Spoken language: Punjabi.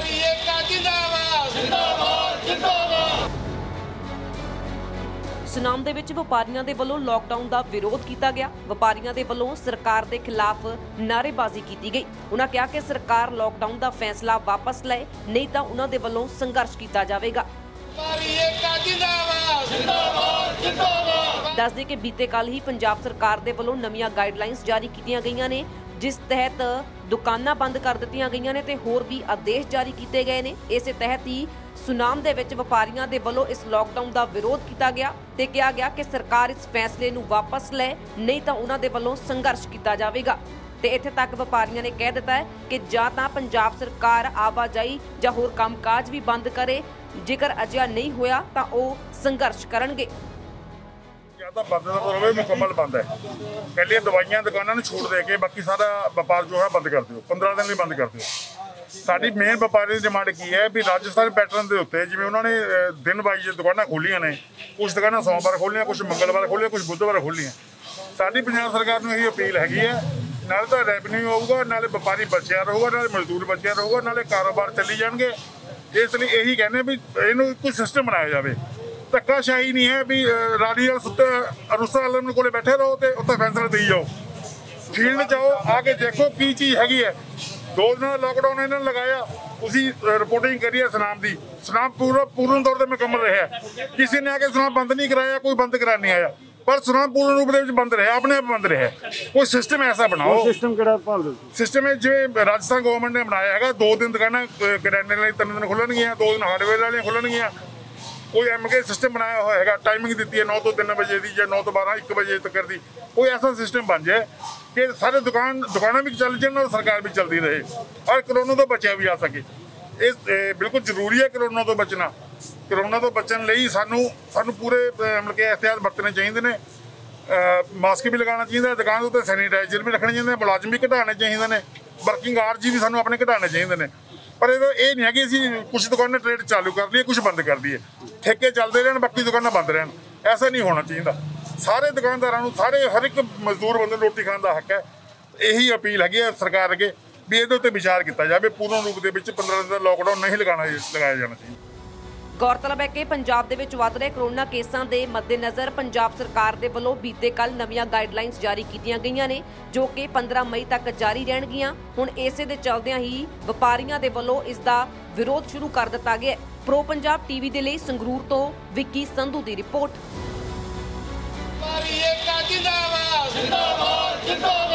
ਸੁਨਾਮ ਦੇ ਵਿੱਚ ਵਪਾਰੀਆਂ ਦੇ ਵੱਲੋਂ ਲੌਕਡਾਊਨ ਦਾ ਵਿਰੋਧ ਕੀਤਾ ਗਿਆ। ਵਪਾਰੀਆਂ ਦੇ ਵੱਲੋਂ ਸਰਕਾਰ ਦੇ ਖਿਲਾਫ ਨਾਅਰੇਬਾਜ਼ੀ ਕੀਤੀ ਗਈ। ਉਹਨਾਂ ਕਿਹਾ ਕਿ ਸਰਕਾਰ ਲੌਕਡਾਊਨ ਦਾ ਫੈਸਲਾ ਵਾਪਸ ਲਏ, ਨਹੀਂ ਤਾਂ ਉਹਨਾਂ ਦੇ ਵੱਲੋਂ ਸੰਘਰਸ਼ ਕੀਤਾ ਜਾਵੇਗਾ। ਦੱਸ ਦੇ ਕਿ ਬੀਤੇ ਕੱਲ ਹੀ ਪੰਜਾਬ ਸਰਕਾਰ ਦੇ ਵੱਲੋਂ ਨਵੀਆਂ ਗਾਈਡਲਾਈਨਸ ਜਾਰੀ ਕੀਤੀਆਂ ਗਈਆਂ ਨੇ, ਜਿਸ ਤਹਿਤ ਦੁਕਾਨਾਂ ਬੰਦ ਕਰ ਦਿੱਤੀਆਂ ਗਈਆਂ ਨੇ ਤੇ ਹੋਰ ਵੀ ਆਦੇਸ਼ ਜਾਰੀ ਕੀਤੇ ਗਏ ਨੇ। ਇਸੇ ਤਹਿਤ ਹੀ ਸੁਨਾਮ ਦੇ ਵਿੱਚ ਵਪਾਰੀਆਂ ਦੇ ਵੱਲੋਂ ਇਸ ਲੌਕਡਾਊਨ ਦਾ ਵਿਰੋਧ ਕੀਤਾ ਗਿਆ ਤੇ ਕਿਹਾ ਗਿਆ ਕਿ ਸਰਕਾਰ ਇਸ ਫੈਸਲੇ ਨੂੰ ਵਾਪਸ ਲਏ, ਨਹੀਂ ਤਾਂ ਉਹਨਾਂ ਦੇ ਵੱਲੋਂ ਸੰਘਰਸ਼ ਕੀਤਾ ਜਾਵੇਗਾ। ਤੇ ਇੱਥੇ ਤੱਕ ਵਪਾਰੀਆਂ ਨੇ ਕਹਿ ਦਿੱਤਾ ਹੈ ਕਿ ਜਾਂ ਤਾਂ ਪੰਜਾਬ ਸਰਕਾਰ ਆਵਾਜਾਈ ਜਾਂ ਹੋਰ ਕੰਮਕਾਜ ਵੀ ਬੰਦ ਕਰੇ, ਜੇਕਰ ਅਜਿਹਾ ਨਹੀਂ ਹੋਇਆ ਤਾਂ ਉਹ ਸੰਘਰਸ਼ ਕਰਨਗੇ। ਤਾਂ ਬੰਦ ਦਾ ਹੋਵੇ, ਮੁਕੰਮਲ ਬੰਦ ਹੈ। ਪਹਿਲੇ ਦਵਾਈਆਂ ਦੁਕਾਨਾਂ ਨੂੰ ਛੋੜ ਦੇ ਕੇ ਬਾਕੀ ਸਾਰਾ ਵਪਾਰ ਜੋ ਹੈ ਬੰਦ ਕਰ ਦਿਓ, 15 ਦਿਨ ਲਈ ਬੰਦ ਕਰ ਦਿਓ। ਸਾਡੀ ਮੇਨ ਵਪਾਰੀ ਦੀ ਡਿਮਾਂਡ ਕੀ ਹੈ ਵੀ ਰਾਜਸਥਾਨ ਪੈਟਰਨ ਦੇ ਉੱਤੇ ਜਿਵੇਂ ਉਹਨਾਂ ਨੇ ਦਿਨ ਵਾਈਜ਼ ਦੁਕਾਨਾਂ ਖੋਲੀਆਂ ਨੇ, ਕੁਝ ਦੁਕਾਨਾਂ ਸੋਮਵਾਰ ਖੋਲੀਆਂ, ਕੁਝ ਮੰਗਲਵਾਰ ਖੋਲੀਆਂ, ਕੁਝ ਬੁੱਧਵਾਰ ਖੋਲੀਆਂ। ਸਾਡੀ ਪੰਜਾਬ ਸਰਕਾਰ ਨੂੰ ਇਹੀ ਅਪੀਲ ਹੈਗੀ ਹੈ, ਨਾਲੇ ਤਾਂ ਰੈਵਨਿਊ ਆਊਗਾ, ਨਾਲੇ ਵਪਾਰੀ ਬਚਿਆ ਰਹੂਗਾ, ਨਾਲੇ ਮਜ਼ਦੂਰ ਬਚਿਆ ਰਹੂਗਾ, ਨਾਲੇ ਕਾਰੋਬਾਰ ਚੱਲੀ ਜਾਣਗੇ। ਇਸ ਲਈ ਇਹੀ ਕਹਿੰਦੇ ਵੀ ਇਹਨੂੰ ਕੋਈ ਸਿਸਟਮ ਬਣਾਇਆ ਜਾਵੇ। ਧੱਕਾਸ਼ਾਹੀ ਨਹੀਂ ਹੈ ਵੀ ਰਾਲੀ ਵਾਲ ਸੁੱਤੇ ਅਨੁਸਾਰ ਆਲਮ ਕੋਲੇ ਬੈਠੇ ਰਹੋ ਤੇ ਉੱਥੇ ਫੈਸਲਾ ਦੇਈ ਜਾਓ। ਫੀਲਡ 'ਚ ਆਓ, ਆ ਕੇ ਦੇਖੋ ਕੀ ਚੀਜ਼ ਹੈਗੀ ਹੈ। 2 ਦਿਨ ਦਾ ਲਾਕਡਾਊਨ ਇਹਨਾਂ ਨੇ ਲਗਾਇਆ, ਤੁਸੀਂ ਰਿਪੋਰਟਿੰਗ ਕਰੀ ਹੈ ਸੁਨਾਮ ਦੀ। ਸੁਨਾਮ ਪੂਰਨ ਤੌਰ ਤੇ ਮੁਕੰਮਲ ਰਿਹਾ, ਕਿਸੇ ਨੇ ਆ ਕੇ ਸੁਨਾਮ ਬੰਦ ਨਹੀਂ ਕਰਾਇਆ, ਕੋਈ ਬੰਦ ਕਰਾ ਨਹੀਂ ਆਇਆ, ਪਰ ਸੁਨਾਮ ਪੂਰਨ ਰੂਪ ਦੇ ਵਿੱਚ ਬੰਦ ਰਿਹਾ, ਆਪਣੇ ਆਪ ਬੰਦ ਰਿਹਾ। ਕੋਈ ਸਿਸਟਮ ਐਸਾ ਬਣਾਓ। ਸਿਸਟਮ ਕਿਹੜਾ ਭਾਲਦੇ? ਸਿਸਟਮ ਜਿਵੇਂ ਰਾਜਸਥਾਨ ਗਵਰਨਮੈਂਟ ਨੇ ਬਣਾਇਆ ਹੈਗਾ, 2 ਦਿਨ ਦੁਕਾਨਾਂ ਕਰਿਆਨੇ ਲਈ 3 ਦਿਨ ਖੁੱਲਣਗੀਆਂ, 2 ਦਿਨ ਹਾਰਡਵੇਅਰ ਵਾਲੀਆਂ ਖੁੱਲਣਗੀਆਂ। ਕੋਈ ਐਮਕੇ ਸਿਸਟਮ ਬਣਾਇਆ ਹੋਇਆ ਹੈਗਾ, ਟਾਈਮਿੰਗ ਦਿੱਤੀ ਹੈ 9 ਤੋਂ 3 ਵਜੇ ਦੀ ਜਾਂ 9 ਤੋਂ 12 1 ਵਜੇ ਤੱਕ ਦੀ। ਕੋਈ ਐਸਾ ਸਿਸਟਮ ਬਣ ਜਾਏ ਕਿ ਸਾਰੇ ਦੁਕਾਨਾਂ ਵੀ ਚੱਲ ਜਾਣ ਔਰ ਸਰਕਾਰ ਵੀ ਚੱਲਦੀ ਰਹੇ ਔਰ ਕਰੋਨਾ ਤੋਂ ਬਚਿਆ ਵੀ ਆ ਸਕੇ। ਇਹ ਬਿਲਕੁਲ ਜ਼ਰੂਰੀ ਹੈ ਕਰੋਨਾ ਤੋਂ ਬਚਣਾ। ਕਰੋਨਾ ਤੋਂ ਬਚਣ ਲਈ ਸਾਨੂੰ ਪੂਰੇ ਮਤਲਬ ਕਿ ਇਹਤਿਆਤ ਵਰਤਣੇ ਚਾਹੀਦੇ ਨੇ। ਮਾਸਕ ਵੀ ਲਗਾਉਣਾ ਚਾਹੀਦਾ, ਦੁਕਾਨ ਉੱਤੇ ਸੈਨੀਟਾਈਜ਼ਰ ਵੀ ਰੱਖਣੇ ਚਾਹੀਦੇ, ਮੁਲਾਜ਼ਮ ਵੀ ਘਟਾਉਣੇ ਚਾਹੀਦੇ ਨੇ, ਵਰਕਿੰਗ ਆਵਰਸ ਵੀ ਸਾਨੂੰ ਆਪਣੇ ਘਟਾਉਣੇ ਚਾਹੀਦੇ ਨੇ। ਪਰ ਇਹ ਨਹੀਂ ਹੈ ਕਿ ਅਸੀਂ ਕੁਝ ਦੁਕਾਨਾਂ ਟ੍ਰੇਡ ਚਾਲੂ ਕਰ ਲਈਏ, ਕੁਝ ਬੰਦ ਕਰ ਦਈਏ, ਠੇਕੇ ਚੱਲਦੇ ਰਹਿਣ, ਬਾਕੀ ਦੁਕਾਨਾਂ ਬੰਦ ਰਹਿਣ। ਐਸਾ ਨਹੀਂ ਹੋਣਾ ਚਾਹੀਦਾ। ਸਾਰੇ ਦੁਕਾਨਦਾਰਾਂ ਨੂੰ, ਹਰ ਇੱਕ ਮਜ਼ਦੂਰ ਬੰਦੇ ਨੂੰ ਰੋਟੀ ਖਾਣ ਦਾ ਹੱਕ ਹੈ। ਇਹੀ ਅਪੀਲ ਹੈਗੀ ਹੈ ਸਰਕਾਰ ਅੱਗੇ ਵੀ ਇਹਦੇ ਉੱਤੇ ਵਿਚਾਰ ਕੀਤਾ ਜਾਵੇ। ਪੂਰਨ ਰੂਪ ਦੇ ਵਿੱਚ 15 ਦਿਨ ਦਾ ਲਾਕਡਾਊਨ ਨਹੀਂ ਲਗਾਇਆ ਜਾਣਾ ਚਾਹੀਦਾ। ਗੌਰਤਲਬ ਹੈ ਕਿ ਪੰਜਾਬ ਦੇ ਵਿੱਚ ਵੱਧ ਰਹੇ ਕਰੋਨਾ ਕੇਸਾਂ ਦੇ ਮੱਦੇਨਜ਼ਰ ਪੰਜਾਬ ਸਰਕਾਰ ਦੇ ਵੱਲੋਂ ਬੀਤੇ ਕੱਲ ਨਵੀਆਂ ਗਾਈਡਲਾਈਨਸ ਜਾਰੀ ਕੀਤੀਆਂ ਗਈਆਂ ਨੇ, ਜੋ ਕਿ 15 ਮਈ ਤੱਕ ਜਾਰੀ ਰਹਿਣਗੀਆਂ। ਹੁਣ ਇਸੇ ਦੇ ਚੱਲਦਿਆਂ ਹੀ ਵਪਾਰੀਆਂ ਦੇ ਵੱਲੋਂ ਇਸ ਦਾ ਵਿਰੋਧ ਸ਼ੁਰੂ ਕਰ ਦਿੱਤਾ ਗਿਆ। ਪ੍ਰੋ ਪੰਜਾਬ ਟੀਵੀ ਦੇ ਲਈ ਸੰਗਰੂਰ ਤੋਂ ਵਿੱਕੀ ਸੰਧੂ ਦੀ ਰਿਪੋਰਟ।